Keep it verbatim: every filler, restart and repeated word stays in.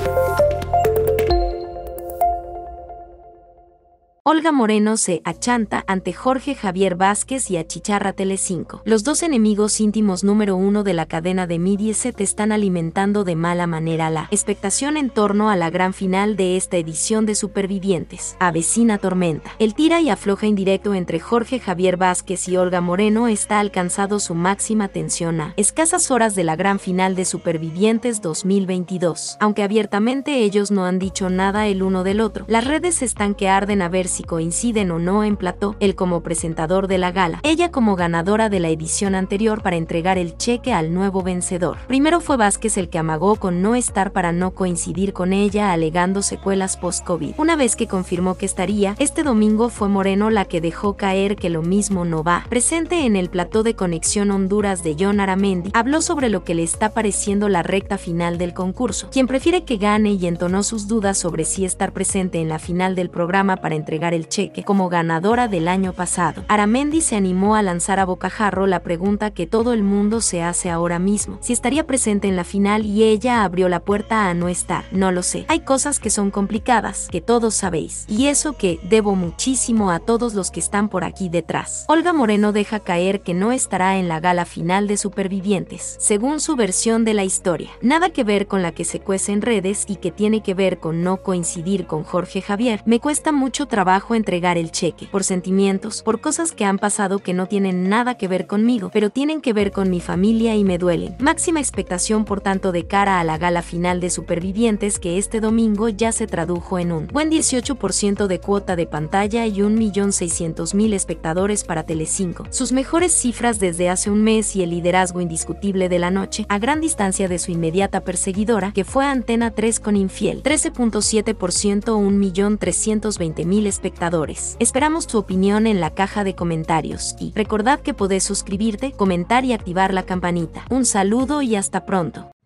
Olga Moreno se achanta ante Jorge Javier Vázquez y achicharra Telecinco. Los dos enemigos íntimos número uno de la cadena de Mediaset están alimentando de mala manera la expectación en torno a la gran final de esta edición de Supervivientes. Avecina tormenta. El tira y afloja indirecto entre Jorge Javier Vázquez y Olga Moreno está alcanzado su máxima tensión a escasas horas de la gran final de Supervivientes dos mil veintidós. Aunque abiertamente ellos no han dicho nada el uno del otro, las redes están que arden a ver si si coinciden o no en plató, él como presentador de la gala, ella como ganadora de la edición anterior para entregar el cheque al nuevo vencedor. Primero fue Vázquez el que amagó con no estar para no coincidir con ella alegando secuelas post-COVID. Una vez que confirmó que estaría, este domingo fue Moreno la que dejó caer que lo mismo no va. Presente en el plató de Conexión Honduras de John Aramendi, habló sobre lo que le está pareciendo la recta final del concurso, quien prefiere que gane y entonó sus dudas sobre si estar presente en la final del programa para entregar el cheque como ganadora del año pasado. Aramendi se animó a lanzar a bocajarro la pregunta que todo el mundo se hace ahora mismo, si estaría presente en la final, y ella abrió la puerta a no estar. No lo sé. Hay cosas que son complicadas, que todos sabéis, y eso que debo muchísimo a todos los que están por aquí detrás. Olga Moreno deja caer que no estará en la gala final de Supervivientes, según su versión de la historia. Nada que ver con la que se cuece en redes y que tiene que ver con no coincidir con Jorge Javier. Me cuesta mucho trabajo entregar el cheque, por sentimientos, por cosas que han pasado que no tienen nada que ver conmigo, pero tienen que ver con mi familia y me duelen. Máxima expectación por tanto de cara a la gala final de Supervivientes, que este domingo ya se tradujo en un buen dieciocho por ciento de cuota de pantalla y un millón seiscientos mil espectadores para Telecinco. Sus mejores cifras desde hace un mes y el liderazgo indiscutible de la noche, a gran distancia de su inmediata perseguidora, que fue Antena tres con Infiel. trece punto siete por ciento, un millón trescientos veinte mil espectadores. Esperamos tu opinión en la caja de comentarios y recordad que podés suscribirte, comentar y activar la campanita. Un saludo y hasta pronto.